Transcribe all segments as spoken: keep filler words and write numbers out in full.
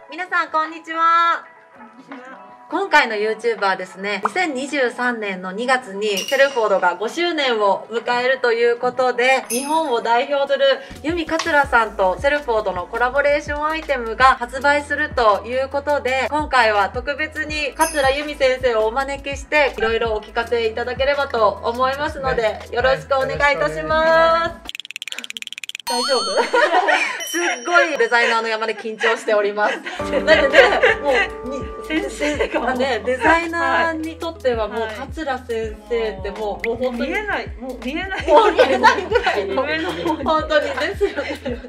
皆さんこんにちは。今回の YouTuber はですね、にせんにじゅうさんねんのにがつにセルフォードがごしゅうねんを迎えるということで、日本を代表する由美かつらさんとセルフォードのコラボレーションアイテムが発売するということで、今回は特別に桂由美先生をお招きしていろいろお聞かせいただければと思いますので、よろしくお願いいたします。大丈夫すっごいデザイナーの山で緊張しております。だってね、もうに先生がね、デザイナーにとってはもう桂先生ってもう、もう本当に見えない、もう見えない、 もう見えないぐらいの上の方に本当にですよね。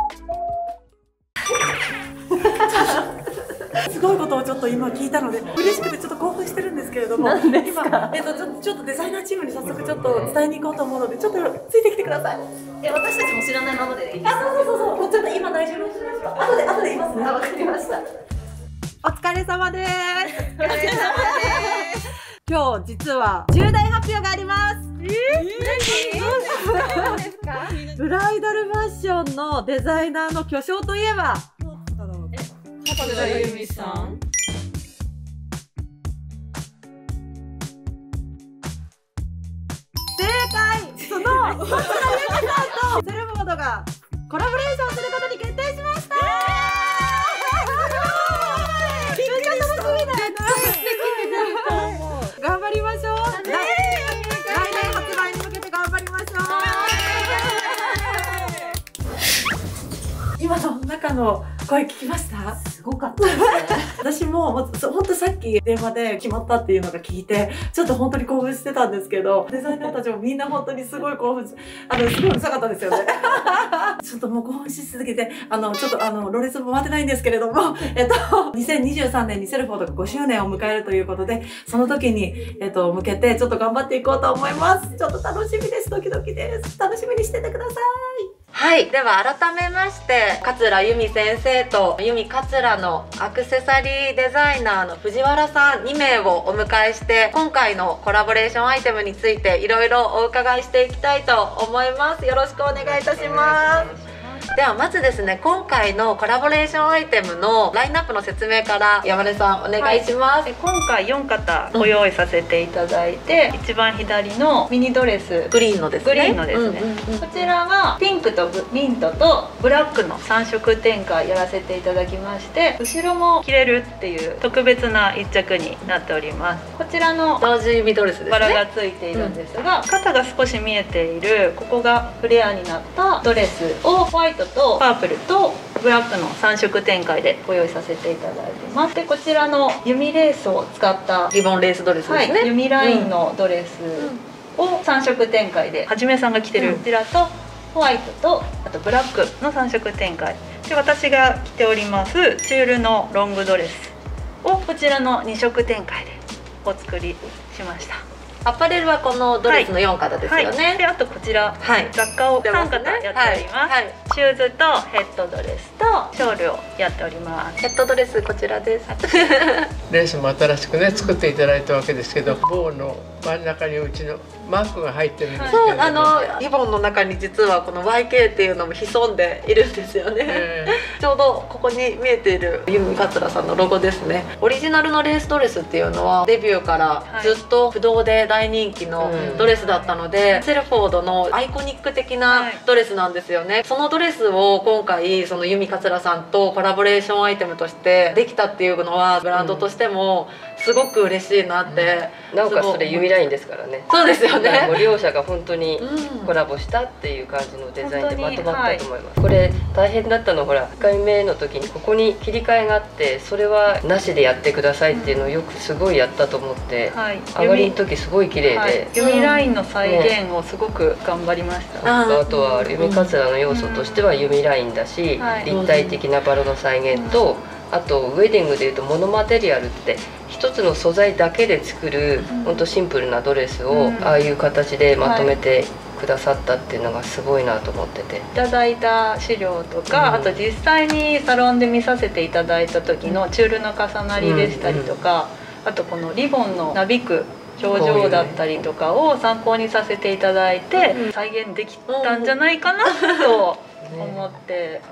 すごいことをちょっと今聞いたので嬉しくてちょっと興奮してるんですけれども、今、えっと、ちょっとちょっとデザイナーチームに早速ちょっと伝えに行こうと思うので、ちょっとついてきてください。 え、私たちも知らないままでいいですか？ あ、そうそうそうそう、もうちょっと今大丈夫ですか？後で後で言いますね。 あ、わかりました。 お疲れ様です。 お疲れ様です。 今日実は重大発表があります。 えー、何ですか？ ブライダルファッションのデザイナーの巨匠といえば桂由美さん。 正解。その桂由美さんとセルフォードがコラボレーションすることに決定しました。めっちゃ楽しみだよ。頑張りましょう。来年発売に向けて頑張りましょう。 今の中の声聞きました？ すごかったですね。 私ももう本当さっき電話で決まったっていうのが聞いて、ちょっと本当に興奮してたんですけど、デザイナーたちもみんな本当にすごい興奮し、あのすごいうるさかったですよね。ちょっともう興奮し続けて、あのちょっとあのロレスも待ってないんですけれども、えっとにせんにじゅうさんねんにセルフォードがごしゅうねんを迎えるということで、その時にえっと向けてちょっと頑張っていこうと思います。ちょっと楽しみです。ドキドキです。楽しみにしててください。 はい、では改めまして桂由美先生と由美かつらのアクセサリーデザイナーの藤原さんにめいをお迎えして、今回のコラボレーションアイテムについていろいろお伺いしていきたいと思います。よろしくお願いいたします。ではまずですね、今回のコラボレーションアイテムのラインナップの説明から山根さんお願いします。 はい、今回よん型ご用意させていただいて、うん、一番左のミニドレスグリーンのですね、 グリーンのですね、こちらはピンクとミントとブラックのさん色展開やらせていただきまして、後ろも着れるっていう特別ないっ着になっております。こちらの同時ミドレスですね、 バラがついているんですが、うん、肩が少し見えているここがフレアになったドレスをホワイトとパープルとブラックのさん色展開でご用意させていただいてます。でこちらの弓レースを使ったリボンレースドレスですね、 はい、弓ラインのドレスをさん色展開で、はじめさんが着てるこちらとホワイトとあとブラックのさん色展開で、私が着ておりますチュールのロングドレスをこちらのに色展開でお作りしました。 アパレルはこのドレスのよん型ですよね。 はいはい、であとこちら、はい、雑貨をさん型やっております。はいはい、シューズとヘッドドレスとショールをやっております。 ヘッドドレスこちらです。 レースも新しくね作っていただいたわけですけど、ボウの真ん中にうちのマークが入ってるんですけど、 そう、あのリボンの中に実はこの ワイケー っていうのも潜んでいるんですよね。えー、ちょうどここに見えている由美かつらさんのロゴですね。オリジナルのレースドレスっていうのはデビューからずっと不動で大人気のドレスだったので、うん、セルフォードのアイコニック的なドレスなんですよね。はい、そのドレスを今回その由美かつらさんとコラボレーションアイテムとしてできたっていうのはブランドとしてもすごく嬉しいなって、 うん、なおかつそれ弓ラインですからね。 そうですよね。 もう両者が本当にコラボしたっていう感じのデザインでまとまったと思います。はい、これ大変だったのほらいっかいめの時にここに切り替えがあって、それはなしでやってくださいっていうのをよくすごいやったと思って、はい、上がりの時すごい綺麗で、はい、 弓ラインの再現をすごく頑張りました。 ね、あとは弓かつらの要素としては弓ラインだし、はい、立体的なバラの再現と、あとウェディングでいうとモノマテリアルって一つの素材だけで作るほんとシンプルなドレスをああいう形でまとめてくださったっていうのがすごいなと思ってて、いただいた資料とか、うん、あと実際にサロンで見させていただいた時のチュールの重なりでしたりとか、あとこのリボンのなびく表情だったりとかを参考にさせていただいて再現できたんじゃないかなと思ってます。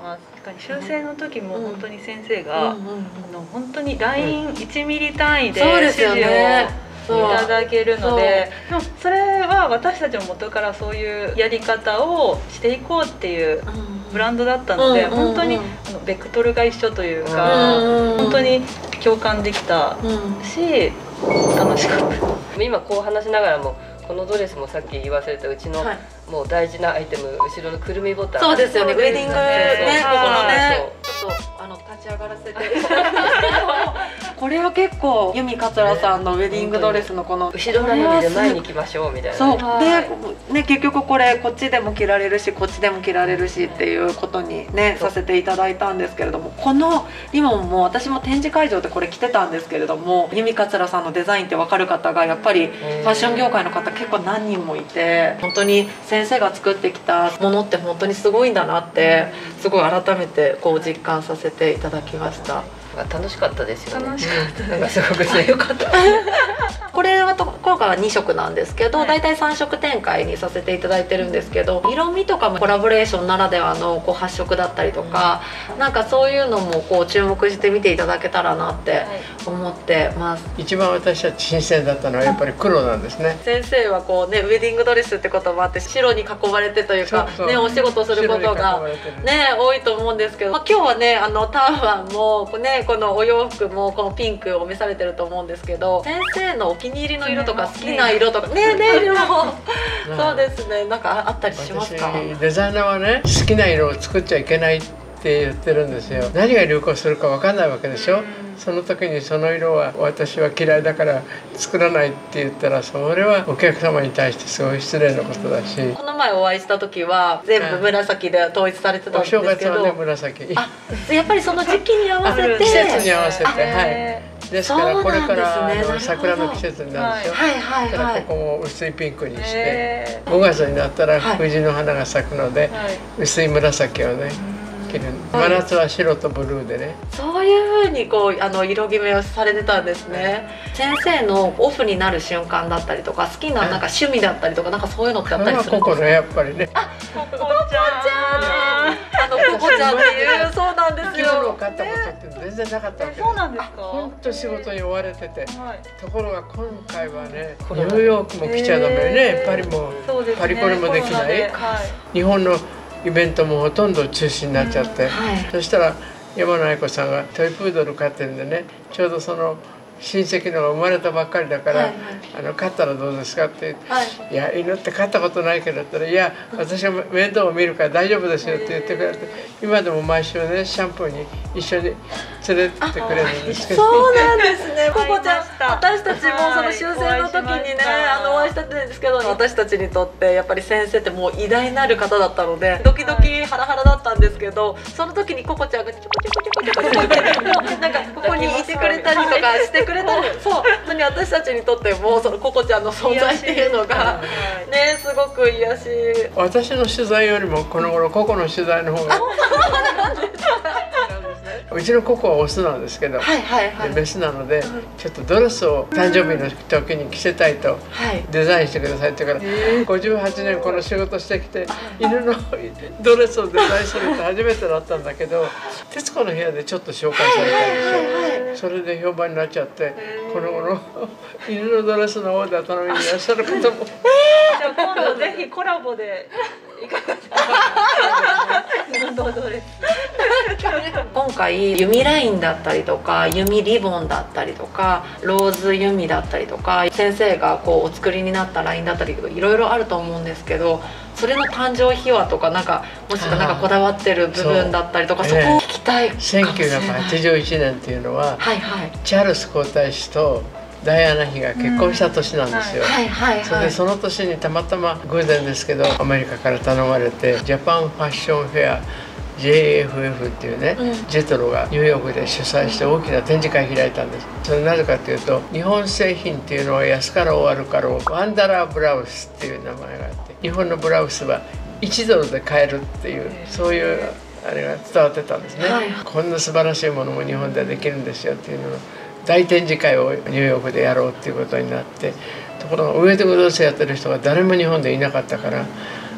かに修正の時も本当に先生が、 うんうんあの本当にラインいちミリ単位でそうで指示をすよねいただけるので、でもそれは私たちも元からそういうやり方をしていこうっていうブランドだったので、 うんうんうん本当にあのベクトルが一緒というか、 うんうん本当に共感できたうんし楽しかった。 今こう話しながらもこのドレスもさっき言わせたうちの、 はいもう大事なアイテム、後ろのくるみボタン。 そうですよね、ウェディングね、ここのねそうちょっとあの立ち上がらせてこれは結構由美桂さんのウェディングドレスのこの後ろなのにで前に行きましょうみたいな。 そうはいで、ね、結局これこっちでも着られるしこっちでも着られるしっていうことにねさせていただいたんですけれども、このリボンも私も展示会場でこれ着てたんですけれども、由美桂さんのデザインって分かる方がやっぱりファッション業界の方結構何人もいて、本当に先生が作ってきたものって本当にすごいんだなってすごい改めてこう実感させていただきました。 楽しかったですよね。 楽しかったなんかすごくね良かった。 これはと今回はに色なんですけど、 はいだいたいさん色展開にさせていただいてるんですけど、色味とかもコラボレーションならではのこう発色だったりとか、なんかそういうのもこう注目して見ていただけたらなって思ってます。 一番私たち新鮮だったのはやっぱり黒なんですね。 先生はこうねウェディングドレスってこともあって白に囲まれてというかそうそうねお仕事することが白に囲まれてるね多いと思うんですけど、まあ、今日はねあのターバンもねこのお洋服もこのピンクを召されてると思うんですけど、先生のお気に入りの色とか好きな色とかねネイルもそうですね、なんかあったりしますか？ 私デザイナーはね好きな色を作っちゃいけないって言ってるんですよ。何が流行するか分かんないわけでしょ。その時にその色は私は嫌いだから作らないって言ったら、それはお客様に対してすごい失礼なことだし、 この前お会いした時は全部紫で統一されてたんおですけど、 正月はね紫、 あやっぱりその時期に合わせて季節に合わせて、 あはいですからこれからあのそうなんですねなるほど桜の季節になるでしょ。 はいはいだからはいここも薄いピンクにして、 えごがつになったらはい藤の花が咲くので、 ーはい薄い紫をね着る。真夏は白とブルーでね。 そういう風にこうあの色決めをされてたんですね。先生のオフになる瞬間だったりとか好きななんか趣味だったりとかなんかそういうのってあそったりれはここするんですか？ ねやっぱりね。 ココちゃんあのココちゃんっていうそうなんです生き物をよ。 飼ったことって全然なかったわけです。 そうなんですか。 本当仕事に追われてて、 はいところが今回はねニューヨークも来ちゃダメね、パリもそうですねパリコレもできない、 コロナではい日本のイベントもほとんど中止になっちゃって、 はいそしたら山野愛子さんがトイプードル飼ってるんでね、ちょうどその親戚のが生まれたばっかりだから「 はいはいあの飼ったらどうですか?」って言ってはい 「いや犬って飼ったことないけど」って言ったら「いや私は面倒を見るから大丈夫ですよ」って言ってくれて、今でも毎週ねシャンプーに一緒に連れてってくれるんですけど。 そうなんですね。ココちゃん、 会いました私たちもその修正の時にね、 はいお会いしましたあのお会いしたんですけど、私たちにとってやっぱり先生ってもう偉大なる方だったので、ドキドキハラハラだったんですけど、その時にココちゃんがちょこちょこちょこちょこちょこってなんかここにいてくれたりとかしてくれたり、そう、本当に私たちにとってもそのココちゃんの存在っていうのがね、すごく癒し。 私の取材よりもこの頃ココの取材の方がうちのココはオスなんですけど、 はいはいはい。 でメスなのでちょっとドレスを誕生日の時に着せたいとはい。 デザインしてくださいって言うからごじゅうはちねんこの仕事してきて犬のドレスをデザインするって初めてだったんだけど、『徹子の部屋』でちょっと紹介されたんですよ。それで評判になっちゃって、この頃犬のドレスのオーダー頼みにいらっしゃる方もじゃあ今度ぜひコラボでいかがですか。どうぞです。 今回弓ラインだったりとか弓リボンだったりとかローズ弓だったりとか先生がこうお作りになったラインだったりとかいろいろあると思うんですけど、それの誕生秘話とかなんかもしくはなんかこだわってる部分だったりとか、そこを聞きたいかもしれない。 せんきゅうひゃくはちじゅういちねんっていうのははいはいチャールズ皇太子とダイアナ妃が結婚した年なんですよ。 はいはいはい。 それでその年にたまたま偶然ですけどアメリカから頼まれてジャパンファッションフェア ジェイエフエフ っていうね、 うんジェトロがニューヨークで主催して大きな展示会開いたんです。それなぜかというと日本製品っていうのは安かろう悪かろうワンダラーブラウスっていう名前があって、日本のブラウスはいちドルで買えるっていうそういうあれが伝わってたんですね、 はいこんな素晴らしいものも日本でできるんですよっていうのを大展示会をニューヨークでやろうっていうことになって、ところがウェディングドレスやってる人が誰も日本でいなかったから、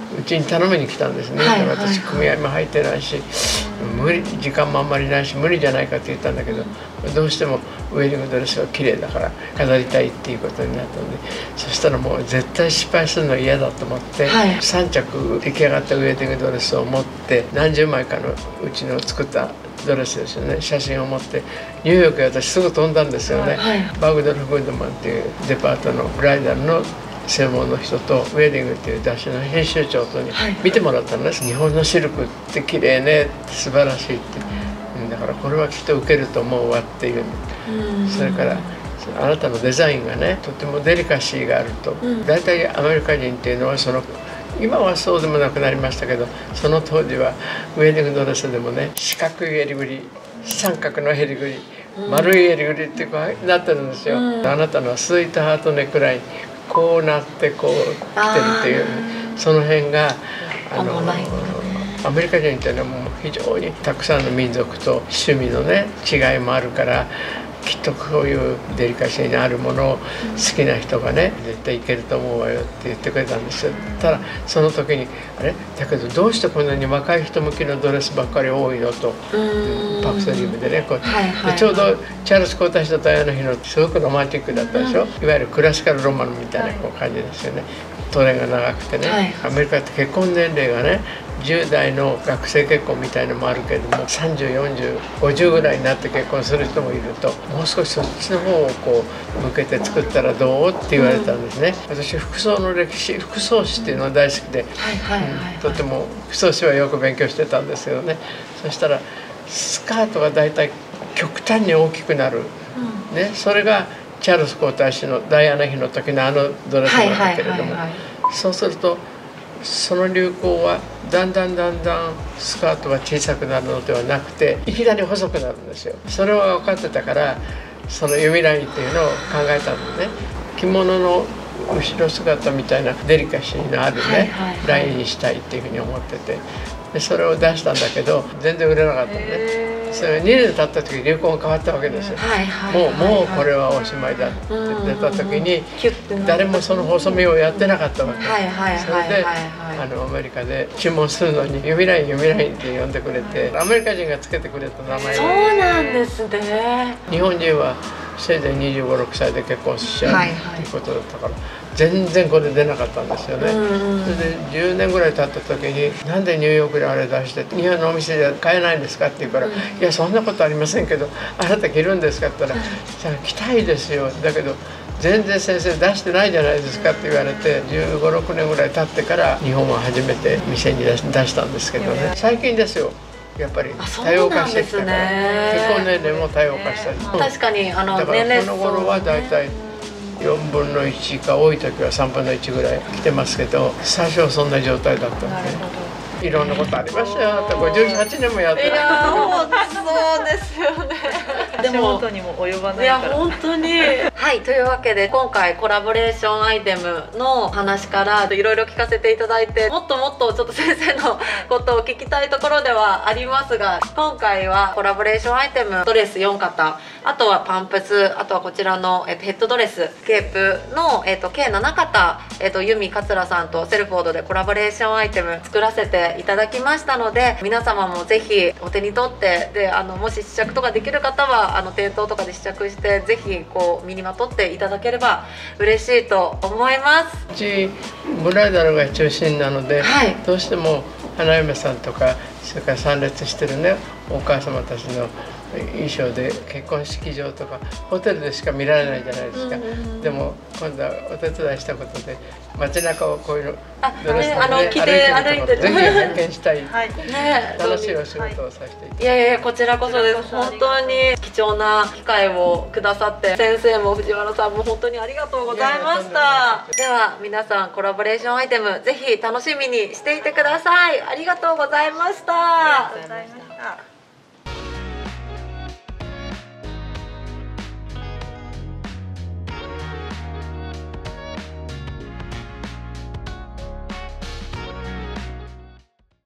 うちに頼みに来たんですね。 はいはいはい、 私組合も入ってないし、無理時間もあんまりないし無理じゃないかって言ったんだけど、どうしてもウェディングドレスが綺麗だから飾りたいっていうことになったので、そしたらもう絶対失敗するのは嫌だと思って、はい、さん着出来上がったウェディングドレスを持って何十枚かのうちの作ったドレスですよね、写真を持ってニューヨークへ私すぐ飛んだんですよね。はい、バグドル・フードマンっていうデパートのブライダルの専門の人とウェディングっていう雑誌の編集長とに見てもらったんです、はい、日本のシルクって綺麗ね、素晴らしいって、うん、だからこれはきっと受けると思うわっていう、うん、それからあなたのデザインがねとてもデリカシーがあると、うん、大体アメリカ人っていうのはその今はそうでもなくなりましたけど、その当時はウェディングドレスでもね四角い襟ぐり、三角の襟ぐり、丸い襟ぐりってこうなってるんですよ、うん、あなたのはスイートハートネックラインこうなってこう来てるっていう、その辺があのアメリカ人っていうのはもう非常にたくさんの民族と趣味のね違いもあるから、きっとこういうデリカシーのあるものを好きな人がね絶対いけると思うわよって言ってくれたんですよ。ただその時にあれだけどどうしてこんなに若い人向きのドレスばっかり多いのと、パクソリーブでねこう、はいはい、でちょうどチャールズ皇太子とダイアナ妃のすごくロマンティックだったでしょ、うん、いわゆるクラシカルロマンみたいなこう感じですよね。トレが長くてね、はい、アメリカって結婚年齢がねじゅう代の学生結婚みたいのもあるけれどもさんじゅう、よんじゅう、ごじゅうぐらいになって結婚する人もいると、もう少しそっちの方をこう向けて作ったらどうって言われたんですね、うん、私服装の歴史服装史っていうのは大好きで、とても服装史はよく勉強してたんですけどね。そしたらスカートがだいたい極端に大きくなる、うん、ね、それがチャールズ皇太子のダイアナ妃の時のあのドレスなんだけれども、そうするとその流行はだんだんだんだんスカートが小さくなるのではなくていきなり細くなるんですよ。それは分かってたからその弓ラインっていうのを考えたのね。着物の後ろ姿みたいなデリカシーのあるねラインにしたいっていうふうに思ってて、でそれを出したんだけど全然売れなかったのね。それにねん経った時流行が変わったわけですよ。もうもうこれはおしまいだって出た時に誰もその細身をやってなかったわけ。それであのアメリカで注文するのに弓ライン弓ラインって呼んでくれて、アメリカ人がつけてくれた名前。 そうなんですね。 日本人はせいぜいにじゅうご、ろくさいで結婚しちゃうっていうことだったから全然これ出なかったんですよね。それでじゅうねんぐらい経った時に「なんでニューヨークであれ出して日本のお店で買えないんですか?」って言うから「いやそんなことありませんけどあなた着るんですか?」って言ったら「じゃあ着たいですよだけど全然先生出してないじゃないですか」って言われてじゅうご、ろくねんぐらい経ってから日本は初めて店に出したんですけどね。最近ですよやっぱり多様化してきたから、結婚年齢も多様化したり、 確かにあのだからこの頃はだいたいよんぶんのいちか多い時はさんぶんのいちぐらい来てますけど、最初はそんな状態だったんでいろんなことありましたよ。あとごじゅうはちねんもやってる。 いや本当そうですよね。 でも本当にも及ばないから。いや本当に。はい、というわけで今回コラボレーションアイテムの話からいろいろ聞かせていただいて、もっともっとちょっと先生のことを聞きたいところではありますが、今回はコラボレーションアイテムドレスよん型、あとはパンプス、あとはこちらの、えっと、ヘッドドレスケープの、えっと、計なな型、えっと、由美桂さんとセルフォードでコラボレーションアイテム作らせていただきましたので、皆様もぜひお手に取ってであのもし試着とかできる方はあの店頭とかで試着してぜひこう身にまとっていただければ嬉しいと思います。 うちブライダルが中心なので、はい、どうしても花嫁さんとかそれから参列してるねお母様たちの衣装で結婚式場とかホテルでしか見られないじゃないですか。でも今度はお手伝いしたことで街中をこういうドレスで、ね、歩いてるところぜひ拝見したい、はいね、楽しいお仕事をさせていただきます。 いやいやこちらこそです。本当に貴重な機会をくださって先生も藤原さんも本当にありがとうございました。では皆さんコラボレーションアイテムぜひ楽しみにしていてください。ありがとうございました。 ありがとうございました。